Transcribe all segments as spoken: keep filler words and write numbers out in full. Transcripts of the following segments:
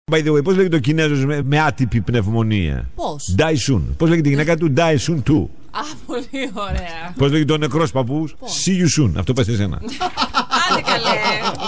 By the way, πώς λέγεται ο Κινέζος με, με άτυπη πνευμονία? Πώς? Die soon. Πώς λέγεται η γυναίκα του? Die soon too. Α, πολύ ωραία. Πώς λέγεται ο νεκρός παππούς? See you soon. Αυτό πες εσένα. Άντε καλέ.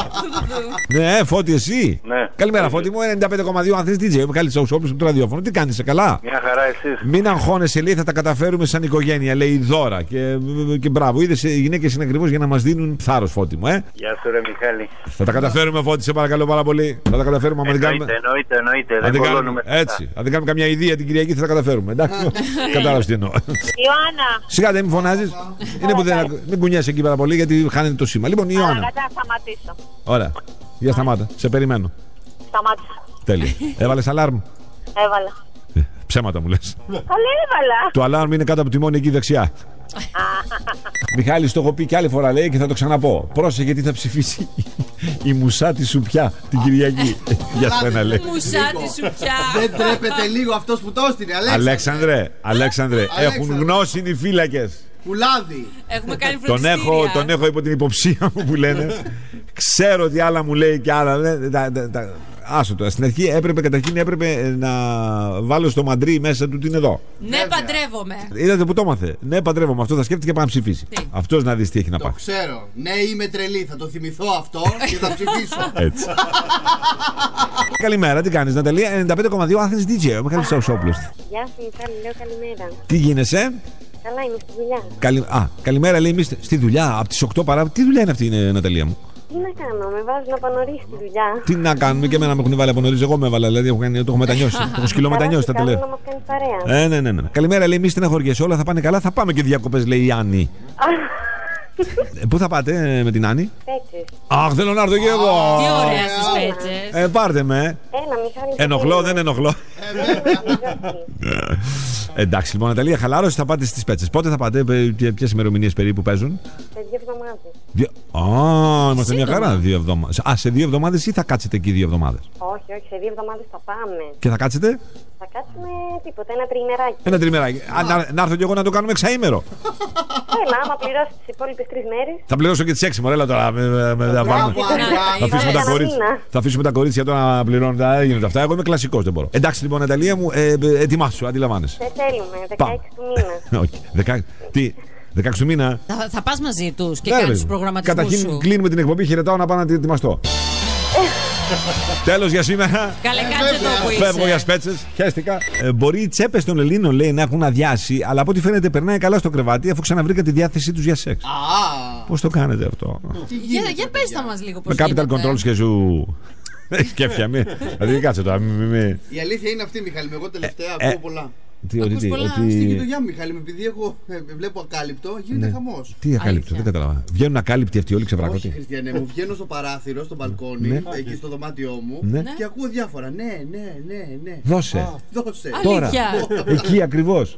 Ναι, Φώτη, εσύ. Ναι. Καλημέρα, Φώτη μου. ενενήντα πέντε κόμμα δύο αν θες ντι τζέι. Ο Μιχάλης Τσαουσόπουλος από το ραδιόφωνο. Τι κάνεις, καλά? Μια χαρά, εσείς? Μην αγχώνεσαι, λέει, θα τα καταφέρουμε σαν οικογένεια, λέει η Δώρα. Και, και μπράβο, είδες, οι γυναίκες είναι ακριβώς για να μας δίνουν θάρρος, Φώτη μου, ε. Γεια σου, ρε Μιχάλη. Θα τα καταφέρουμε, Φώτη, σε παρακαλώ πάρα πολύ. Θα τα καταφέρουμε, άμα δεν κάνουμε. Εννοείται, εννοείται. Αν Δεν δεν κάνουμε, κολλώνουμε. έτσι. Αν δεν κάνουμε καμιά ιδέα την Κυριακή, θα τα καταφέρουμε. Εντάξει. Κατάλαβες τι εννοώ. Ιωάννα. Σιγά δεν με φωνάζεις. Είναι που δεν. Μην κουνιάσαι εκεί πάρα πολύ γιατί χάνεται το σήμα. Λοιπόν, η Ιωάννα. Κατά σταματήσω. Ωραία. Για σταμάτα. Σε περιμένω. Σταμάτησα. Τέλεια. Έβαλες αλάρμ? Έβαλα. Ε, Ψέματα μου λες. Καλά έβαλα. Το αλάρμ είναι κάτω από τη μόνη εκεί δεξιά. Μιχάλη, το έχω πει και άλλη φορά, λέει, και θα το ξαναπώ. Πρόσεχε γιατί θα ψηφίσει η Μουσάτη Σουπιά την Κυριακή. Για σένα, λέει. Μουσάτη Σουπιά. Δεν τρέπεται λίγο αυτός που το έστειλε, Αλέξανδρε. Αλέξανδρε, Αλέξανδρε, έχουν γνώση οι φύλακες. Πουλάδι. Έχουμε κάνει Τον φροντιστήρια. έχω, τον έχω υπό την υποψία μου που λένε. Ξέρω ότι άλλα μου λέει και άλλα. δεν- τα- τα- τα- Άσο το. Στην αρχή έπρεπε, καταρχήν έπρεπε να βάλω στο μαντρί μέσα του την εδώ. Ναι, παντρεύομαι. Είδατε που το έμαθε. Ναι, παντρεύομαι. Αυτό θα σκέφτηκε και πάει να ψηφίσει. Τι? Αυτό να δει τι έχει να Το πάει. ξέρω. Ναι, είμαι τρελή. Θα το θυμηθώ αυτό και θα ψηφίσω. Έτσι. Καλημέρα, τι κάνεις, Ναταλία? ενενήντα πέντε κόμμα δύο Athens ντι τζέι. Ο Μιχάλης Τσαουσόπουλος. Γεια σου Μιχάλη, λέω καλημέρα. Τι γίνεσαι? Καλά, είμαι στη δουλειά. Καλη... Α, καλημέρα, λέει, εμείς στη δουλειά. Από τις οκτώ παρά. Τι δουλειά είναι αυτή, είναι, Ναταλία μου? Τι να κάνω, με βάζουν από νωρίς στη δουλειά. Τι να κάνουμε, και εμένα με έχουν βάλει από νωρίς. Εγώ με έβαλα, δηλαδή έχω κάνει, το έχω μετανιώσει. Το έχω σκυλομετανιώσει τα Καλά, τελευταία. να μας κάνεις παρέα. Ε, ναι, ναι, ναι. Καλημέρα, λέει, μη στεναχωριέσαι. Όλα θα πάνε καλά. Θα πάμε και διακοπές, λέει η Άννη. Ε, πού θα πάτε ε, με την Άννη? Πέτσες. Αχ, θέλω να έρθω κι εγώ. Τι ωραία στις πέτσες. Ε, πάρτε με. Έλα Μιχάλη. Ενοχλώ, δεν ενοχλώ. ενοχλώ. Εντάξει, λοιπόν, Ναταλία, χαλάρωση, θα πάτε στις πέτσες. Πότε θα πάτε, ποιες ημερομηνίες περίπου παίζουν? Σε δύο εβδομάδες. Δύο... Α, είμαστε μια χαρά. Δύο εβδομάδες. Α, σε δύο εβδομάδες ή θα κάτσετε εκεί δύο εβδομάδες? Όχι, όχι, σε δύο εβδομάδες θα πάμε. Και θα κάτσετε? Θα κάτσουμε τίποτα, ένα τριημεράκι. Ένα τριμεράκι. Α, να, να έρθω κι εγώ να το κάνουμε εξαήμερο. Έλα, άμα πληρώσεις τις υπόλοιπες τρεις μέρες. Θα πληρώσω και τις έξι μωρέλα τώρα. Με, με, με, θα, βάλουμε. Μπράβο, Άννα. θα, αφήσουμε τα Ένα κορίτσια, μήνα. θα αφήσουμε τα κορίτσια τώρα να πληρώνουν. Δεν γίνονται αυτά. Εγώ είμαι κλασικός, δεν μπορώ. Εντάξει, λοιπόν, Ναταλία μου, ε, ε, ετοιμάσου, αντιλαμβάνεσαι. Δεν θέλουμε, δεκαέξι του μήνα. Όχι, δεκα... τι, δεκαέξι του μήνα. Θα, θα πας μαζί τους και Ναι, κάνεις ρε. τους προγραμματισμούς Καταρχήν σου. κλείνουμε την εκπομπή, χαιρετάω να πάω να την ετοιμαστώ. Τέλος για σήμερα. Καλέ, κάτσε εδώ που είσαι. Φεύγω για σπέτσες. Χαίστηκα. Ε, μπορεί οι τσέπες των Ελλήνων, λέει, να έχουν αδειάσει, αλλά από ό,τι φαίνεται περνάει καλά στο κρεβάτι αφού ξαναβρήκα τη διάθεσή τους για σεξ. Α, Πώς το κάνετε αυτό? τι Για, γίνεται, για πες τα μας λίγο πώς Με capital γίνεται. controls και σου. Έχει κέφια, μη. Δηλαδή κάτσε τώρα. μη- μη- μη. Η αλήθεια είναι αυτή, Μιχάλη. Εγώ τελευταία Ε, ακούω πολλά. Τι, ότι, Ακούς τι, πολλά. ότι- Στην γειτονιά μου, Μιχάλη, μου, επειδή εγώ ε, βλέπω ακάλυπτο, γίνεται Ναι. χαμός. Τι ακάλυπτο, Αλήθεια. δεν κατάλαβα. Βγαίνουν ακάλυπτοι αυτοί όλοι Όχι, ξεβράκωτοι. Χριστιανέ μου, βγαίνω στο παράθυρο, στο μπαλκόνι, Ναι. εκεί στο δωμάτιό μου Ναι. και ακούω διάφορα. Ναι, ναι, ναι, ναι. Δώσε. Α, δώσε. Α, Τώρα. Αλήθεια. Εκεί ακριβώς.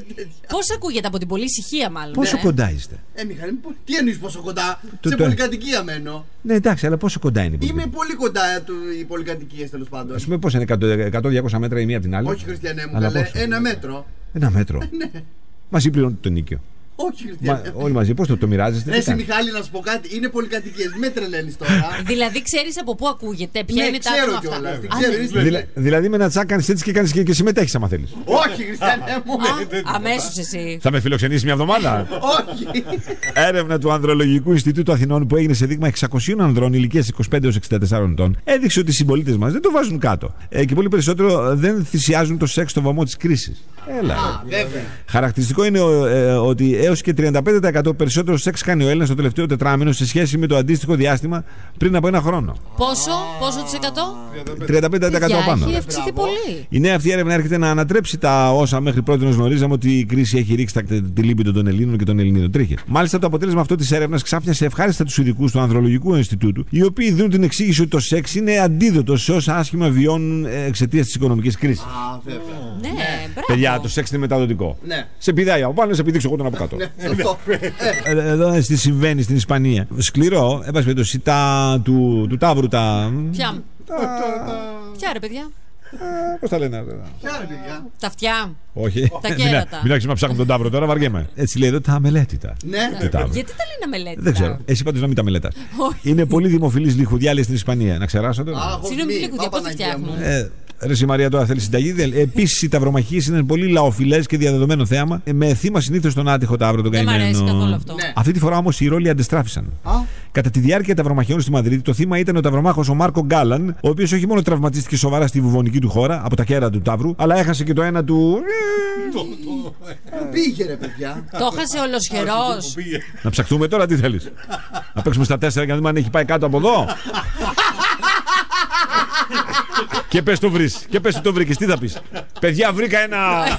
Πώς ακούγεται από την πολλή ησυχία μάλλον. Πόσο ε? κοντά είστε? Ε, Μιχάλη, πο- τι εννοείς πόσο κοντά? Το- Σε το- πολυκατοικία μένω. Ναι, εντάξει, αλλά πόσο κοντά είναι η Είμαι πολιτική? πολύ κοντά του, οι πολυκατοικίες τέλος πάντων. Ας πούμε πώς είναι, εκατό διακόσια μέτρα η μία από την άλλη? Όχι, Χριστιανέ μου, Αλλά καλέ, πόσο? ένα μέτρο. Ένα μέτρο. Ναι. Μαζί πληρώνετε το νίκιο. Όχι, Μα, Χριστιανέ. όλοι μαζί, πώς το, το μοιράζεστε? Ρε τι εσύ, κάνετε? Μιχάλη, να σου πω κάτι. Είναι πολυκατοικίες. Με τρελαίνεις τώρα. Δηλαδή ξέρεις από πού ακούγεται, ποια Ναι, είναι τα ξέρω άτομα κιόλας, αυτά. την Α, ξέρω, ναι. είσαι- Δηλα- δηλαδή με ένα τσάκ κάνεις έτσι και, κάνεις και, και συμμετέχεις άμα θέλεις. Όχι, Χριστιανέ μου. Α, αμέσως εσύ. Θα με φιλοξενήσει μια εβδομάδα? Όχι. Έρευνα του Ανδρολογικού Ινστιτούτου Αθηνών που έγινε σε δείγμα εξακοσίων ανδρών ηλικίας είκοσι πέντε έως εξήντα τεσσάρων ετών έδειξε ότι οι συμπολίτες μας δεν το βάζουν κάτω. Ε, και πολύ περισσότερο δεν θυσιάζουν το σεξ στο βωμό της κρίσης. Έλα. Α, βέβαια. Χαρακτηριστικό είναι ο, ε, ότι έως και τριάντα πέντε τοις εκατό περισσότερο σεξ κάνει ο Έλληνας το τελευταίο τετράμινο σε σχέση με το αντίστοιχο διάστημα πριν από ένα χρόνο. Πόσο, πόσο της εκατό? τριάντα πέντε τοις εκατό Παιδιά, πάνω. έχει αυξηθεί πολύ. Η νέα αυτή έρευνα έρχεται να ανατρέψει τα όσα μέχρι πρώτη γνωρίζαμε ότι η κρίση έχει ρίξει τα, τη λύπη των Ελλήνων και των Ελληνίδων. Τρίχε. Μάλιστα, το αποτέλεσμα αυτό τη έρευνα ξάφνιασε ευχάριστα του ειδικού του Ανδρολογικού Ινστιτούτου, οι οποίοι δίνουν την εξήγηση ότι το σεξ είναι αντίδοτο σε όσα άσχημα βιώνουν εξαιτία τη οικονομική κρίση. Α, βέβαια. Ναι, μπράβο. Παιδιά, το σεξ είναι μεταδοτικό. Ναι. Σε πηδάει από πάνω, σε πηδήξω εγώ τον από κάτω. Ναι, σωστό. Ε, Ε, Εδώ τι συμβαίνει στην Ισπανία. Σκληρό, εν πάση περιπτώσει, τα του, του Ταύρου τα. Ποια, τα- ποια ρε παιδιά. Πώς τα λένε. Ποια ρε παιδιά. Τα αυτιά. Όχι. Τα Μην κέρατα. μην άρχισουμε να ψάχνουμε τον τάβρο τώρα, βαριέμαι. Έτσι λέει εδώ τα αμελέτητα. Ναι. Τι τάβρο. Γιατί τα λένε μελέτη. Δεν ξέρω. Εσύ πάντως να μην τα μελετάς. Όχι. Είναι πολύ δημοφιλής λιχουδιάλη στην Ισπανία. Να ξεράσω το. Συγγνώμη, τι λικουδιά, πώς τη φτιάχνουν. Ε, Ρε η Μαρία τώρα θέλει συνταγή. Επίσης οι ταυρομαχίες είναι πολύ λαοφιλές και διαδεδομένο θέαμα. Ε, Με θύμα συνήθως τον άτυχο ταύρο τον Δεν μ' αρέσει καημένο. καθόλου αυτό. Ναι. Αυτή τη φορά όμως οι ρόλοι αντιστράφησαν. Α. Κατά τη διάρκεια ταυρομαχιών στη Μαδρίτη, το θύμα ήταν ο ταυρομάχος ο Μάρκο Γκάλαν, ο οποίος όχι μόνο τραυματίστηκε σοβαρά στη βουβονική του χώρα από τα κέρατα του ταύρου, αλλά έχασε και το ένα του. Πού πήγε ρε παιδιά. Το έχασε ολοσχερός. Να ψαχτούμε τώρα, τι θέλεις. Να παίξουμε στα τέσσερα και να δούμε αν έχει πάει κάτω από εδώ. Και πες το βρεις. Και πες το βρήκες. Τι θα πεις. Παιδιά, βρήκα ένα.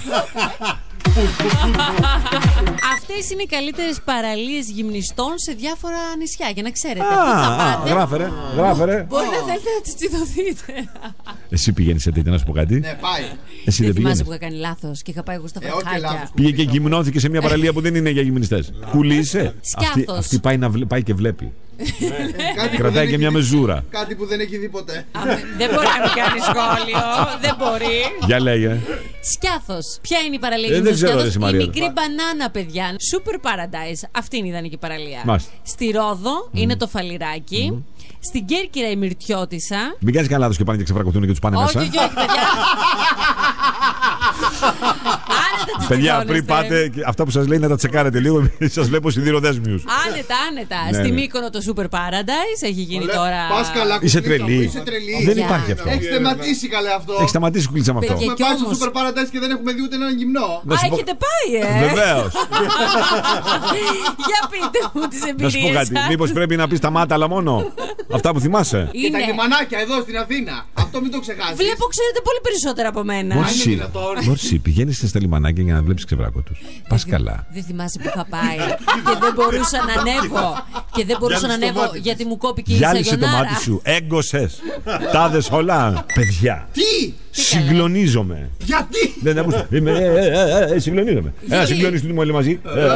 Αυτές είναι οι καλύτερες παραλίες γυμνιστών σε διάφορα νησιά. Για να ξέρετε. Πού Α, θα α, πάτε. γράφε ρε, γράφε ρε. Μπορεί να θέλετε να τις τσιδωθείτε. Εσύ πηγαίνεις σε τέτοια, να σου πω κάτι. Ναι, πάει. Εσύ δεν Δεν θυμάσαι πηγαίνεις. που είχα κάνει λάθος και είχα πάει εγώ στα Ε, όχι φραχάκια. λάθος. Πήγε και γυμνώθηκε σε μια παραλία που δεν είναι για γυμνιστές. Κουλήσε. Αυτή, Σκιάθος. αυτή πάει, να βλέ- πάει και βλέπει. Κάτι που Κρατάει δεν και έχει μια δει- μεζούρα. Κάτι που δεν έχει δει ποτέ. Α, Δεν μπορεί να μην κάνει σχόλιο. Δεν μπορεί. Για λέγε. Σκιάθος. Ποια είναι η παραλία Ε, δεν γυμνιστών ξέρω, ρε, Σκιάθος? Η Μαρία. μικρή μπανάνα, παιδιά. Super Paradise. Αυτή είναι η ιδανική παραλία. Μάλιστα. Στη Ρόδο είναι το Φαλιράκι. Στην Κέρκυρα η Μυρτιώτισσα. Μην κάνεις κανένα λάθος και πάνε και ξεφρακωθούν και τους πάνε Όχι, μέσα. όχι, όχι, παιδιά. Άνετα τις Παιδιά, τσιτώνεστε. πριν πάτε, και αυτά που σας λέει να τα τσεκάρετε λίγο. Σας βλέπω σιδηροδέσμιους. Άνετα, άνετα. Ναι, Στη ναι. Μύκονο το Super Paradise έχει γίνει τώρα. Πας καλά, Είσαι κουκλίτσα μου, τρελή. Είσαι τρελή. Δεν Για. υπάρχει αυτό. Έχει σταματήσει καλέ αυτό. Έχει σταματήσει κουλίτσα με αυτό. Παιδιά, Έχουμε κι πάει στο όμως. Super Paradise και δεν έχουμε δει ούτε έναν γυμνό. Να Α, σου πω- έχετε πάει, ε! Βεβαίως. Για πείτε μου τις Να σου πω εμπειρίες κάτι. σας. Μήπως πρέπει να πεις τα μάτα, αλλά μόνο. Αυτά που θυμάσαι. Και τα Είναι. λιμανάκια εδώ στην Αθήνα. Αυτό μην το ξεχάσεις. Βλέπω, ξέρετε πολύ περισσότερα από μένα. Μόρση, δυνατόν. Μόρση, πηγαίνεις στα λιμανάκια για να βλέπεις ξεβράκο τους. Πας καλά. Δεν θυμάσαι που είχα πάει και δεν μπορούσα να ανέβω. Και δεν μπορούσα να ανέβω γιατί μου κόπηκε η Γυάλισε το Σαγιονάρα. μάτι σου. Έγκωσες. Τάδες όλα. Παιδιά. Τι! Συγκλονίζομαι. Γιατί! Δεν ακούς. Είμαι. ε, ε, ε, ε, Συγκλονίζομαι. Ένα Γιατί? συγκλονίζεις του όλοι μαζί. Ε, ε, ε, ε, ε.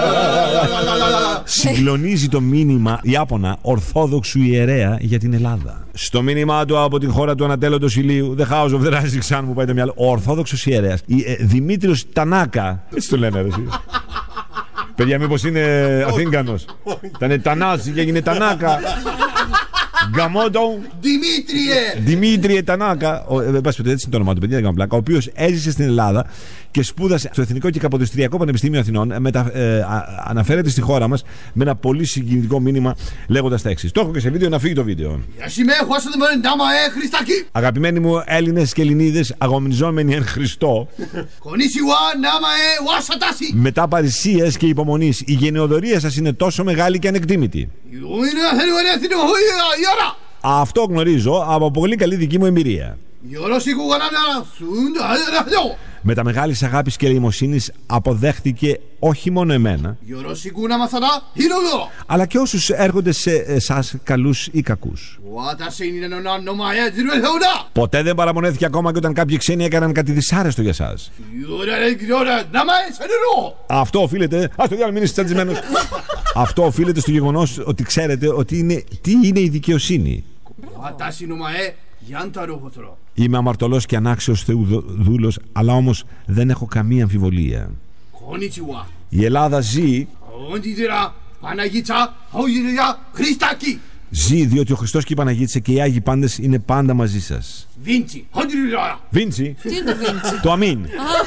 Συγκλονίζει το μήνυμα Ιάπωνα Ορθόδοξου ιερέα για την Ελλάδα. Στο μήνυμά του από την χώρα του ανατέλλοντος ηλίου, The House of the Rising Sun, μου πάει το μυαλό. Ο Ορθόδοξος ιερέας, ε, Δημήτριος Τανάκα. Έτσι το λένε, ρε, εσύ. Παιδιά, μήπως είναι Αθήγανος. Ήταν Τανάση και έγινε Τανάκα. Γκαμότο. Δημήτριε! Δημήτριε Τανάκα, ο, ε, πάση περιπτώσει, έτσι είναι το όνομα του, παιδιά, δεν κάνω πλάκα, ο οποίος έζησε στην Ελλάδα και σπούδασε στο Εθνικό και Καποδιστριακό Πανεπιστήμιο Αθηνών. Ε, μετα, ε, α, αναφέρεται στη χώρα μας με ένα πολύ συγκινητικό μήνυμα λέγοντας τα εξής. Το έχω και σε βίντεο, να φύγει το βίντεο. Ασημέ, χώσα το μόνοι ντάμα, ε, Χριστάκη! Αγαπημένοι μου Έλληνες και Ελληνίδες, αγωνιζόμενοι εν Χριστώ, Κονίσιουα, νάμα, ε, ουάσατάσι! μετά παρησίας και υπομονής, η γενεοδορία σας είναι τόσο μεγάλη και ανεκτήμητη. Ιωμίνα, θέλει ωραία στην ιώρα! Αυτό γνωρίζω από πολύ καλή δική μου εμπειρία. Γιωρόσικου γανάνα, σούντα, αδεραδό! Με τα μεγάλης αγάπης και ελεημοσύνης αποδέχτηκε όχι μόνο εμένα, Γιωρόσικου να μασανά, χειροδό! αλλά και όσους έρχονται σε εσάς καλούς ή κακούς. Βάταση είναι ένα νόμα, ε, τζιρουεθεούνα! Ποτέ δεν παραμονέθηκε ακόμα και όταν κάποιοι ξένοι έκαναν κάτι δυσάρεστο για σας. Γιώρα, ρε, γιώρα, νάμα, ε, σενερό! Αυτό οφείλεται. Α το διάλογο, μην είσαι τσαντισμένος. Αυτό οφείλεται στο γεγονός ότι ξέρετε ότι είναι, τι είναι η δικαιοσύνη. Βάταση νόμα, ε, γιάνταρο χωτρό. Είμαι αμαρτωλός και ανάξιος θεουδούλος, αλλά όμως δεν έχω καμία αμφιβολία. Κονίτσιουα. Η Ελλάδα ζει, όντι-δερα, Παναγίτσα, χαουγυριά, Χριστάκη! ζει διότι ο Χριστός και η Παναγίτσα και οι Άγιοι πάντες είναι πάντα μαζί σας. Βίντσι, χαουγυριά! Βίντσι, Τι είναι το Βίντσι? το αμήν.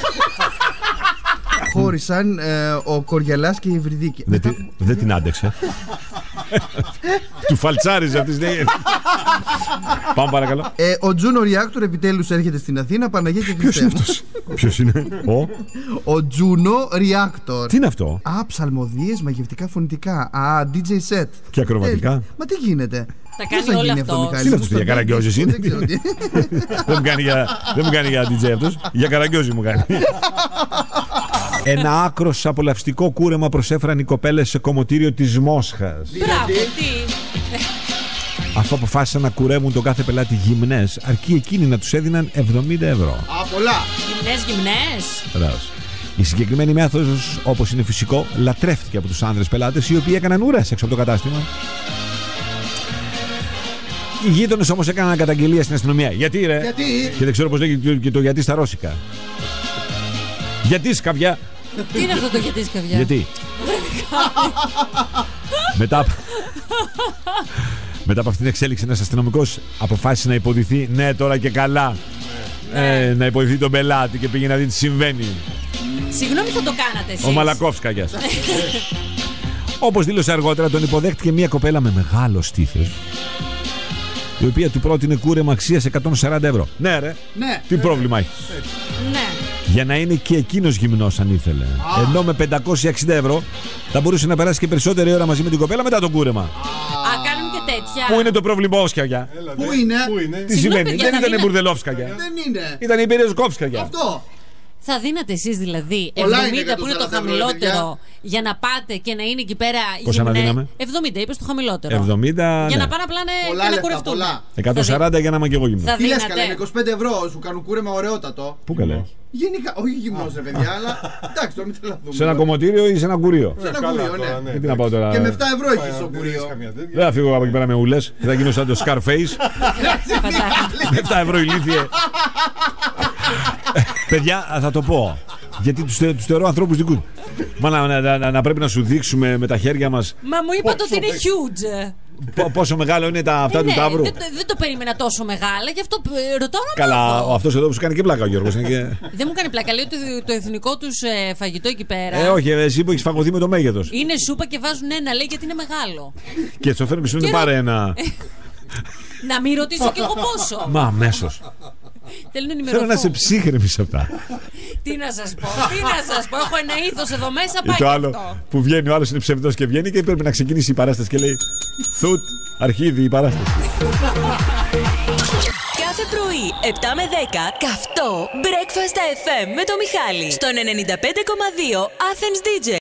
Χώρισαν ε, ο Κοριαλάς και η Ευρυδίκη. Δεν τη- δεν την άντεξε. Του φαλτσάριζε αυτή τη στιγμή. Πάμε παρακαλώ. Ε, ο Τζούνο Reactor επιτέλους έρχεται στην Αθήνα. Παναγία και Χριστέ μου. Ποιος είναι? Ο. Ο Τζούνο Reactor. Τι είναι αυτό? Α, ψαλμοδίες, μαγευτικά φωνητικά. Α, ντι τζέι set. Και ακροβατικά. Ε, μα τι γίνεται. Τα Πώς κάνει θα όλο γίνει αυτό. Μιχάλη? Τι είναι αυτό, για καραγκιόζης είναι? Δεν ξέρω τι. Δεν μου κάνει για, δεν μου κάνει για ντι τζέι αυτός. Για καραγκιόζη μου κάνει. Ένα άκρος απολαυστικό κούρεμα προσέφεραν οι κοπέλες σε κομμωτήριο της Μόσχας. Μπράβο, τι. Αφού αποφάσισαν να κουρεύουν τον κάθε πελάτη γυμνές, αρκεί εκείνοι να τους έδιναν εβδομήντα ευρώ. Α, πολλά! Γυμνές, γυμνές. Βεβαίως. Η συγκεκριμένη μέθοδος, όπως είναι φυσικό, λατρεύτηκε από τους άνδρες πελάτες, οι οποίοι έκαναν ουρές έξω από το κατάστημα. Οι γείτονες όμως έκαναν καταγγελία στην αστυνομία. Γιατί ρε? Γιατί? Και δεν ξέρω πώς λέγεται και το γιατί στα ρώσικα. Γιατί σκαβιά? Τι είναι αυτό το γιατί σκαβιά? Γιατί? Μετά Μετά από αυτήν την εξέλιξη ένας αστυνομικός αποφάσισε να υποδηθεί. Ναι, τώρα και καλά. Ναι. Ε, να υποδηθεί τον πελάτη και πήγε να δει τι συμβαίνει. Συγγνώμη, θα το κάνατε εσείς? Ο Μαλακόφσκα, γεια σας. Όπως δήλωσε αργότερα, τον υποδέχτηκε μια κοπέλα με μεγάλο στήθος, η οποία του πρότεινε κούρεμα αξίας εκατόν σαράντα ευρώ. Ναι, ρε. Ναι. Τι πρόβλημα έχει? Ναι. Για να είναι και εκείνος γυμνός, αν ήθελε. Α. Ενώ με πεντακόσια εξήντα ευρώ θα μπορούσε να περάσει και περισσότερη ώρα μαζί με την κοπέλα μετά το κούρεμα. Α, κάνουν και τέτοια. Πού είναι το πρόβλημα, Όσκαγια? Πού είναι? Τι σημαίνει? Δεν ήταν η Μπουρδελόφσκαγια. Δεν είναι. Ήταν η Μπερεζκόφσκαγια. Αυτό. Θα δίνατε εσείς δηλαδή Πολλά είναι εβδομήντα που είναι το εκατόν σαράντα ευρώ, χαμηλότερο για να πάτε και να είναι εκεί πέρα? Πόσα να δίναμε? εβδομήντα, είπες το χαμηλότερο. εβδομήντα. Για Ναι. να πάνε απλά να- Πολλά και να λεφτά, κουρευτούν. πολλά. εκατόν σαράντα για να είμαι και εγώ γυμνός. Θα Τι λες δίνατε? καλά, με είκοσι πέντε ευρώ σου κάνουν κούρεμα ωραιότατο. Πού καλέ? Γενικά, όχι γυμνός ρε παιδιά, αλλά εντάξει, το μην τρελαθούμε. Σε ένα κομμωτήριο ή σε ένα κουρίο? Σε ένα κουρίο, ναι. Γιατί να πάω τώρα? Και με επτά ευρώ έχεις το κουρίο. Δεν θα φύγω από εκεί πέρα με ουλές. Θα γίνω σαν το Scarface. Με επτά ευρώ ηλίθιε. Παιδιά, θα το πω. Γιατί τους, τους θεωρώ ανθρώπους δικούς. Μα να, να, να, να πρέπει να σου δείξουμε με τα χέρια μας. Μα μου είπατε ότι είναι huge. Πο- πόσο μεγάλο είναι τα αυτά Ε, του ναι, τάβρου. δεν, δεν το περίμενα τόσο μεγάλα, γι' αυτό ε, ρωτάω να Καλά, μάθω. ο αυτός εδώ που σου κάνει και πλάκα ο Γιώργος. είναι και... Δεν μου κάνει πλάκα, λέει ότι το εθνικό τους ε, φαγητό εκεί πέρα Ε, όχι, εσύ που έχεις φαγωθεί με το μέγεθος. είναι σούπα και βάζουν ένα, λέει, γιατί είναι μεγάλο. Και στο φέρνει σου Και είναι πάρε ένα. Να μην ρωτήσω κι εγώ πόσο. Μα αμέσως. Θέλω να Θέλω ενημερωθώ. να είσαι ψύχρεμη σε αυτά. Τι να σας πω, τι να σας πω. Έχω ένα ήθος εδώ μέσα, Ή πάει το και άλλο αυτό. που βγαίνει, ο άλλος είναι ψευδός και βγαίνει και πρέπει να ξεκινήσει η παράσταση και λέει Θουτ, αρχίδι η παράσταση. Κάθε πρωί, επτά με δέκα, καυτό Breakfast εφ εμ με το Μιχάλη. Στον ενενήντα πέντε κόμμα δύο Athens ντι τζέι.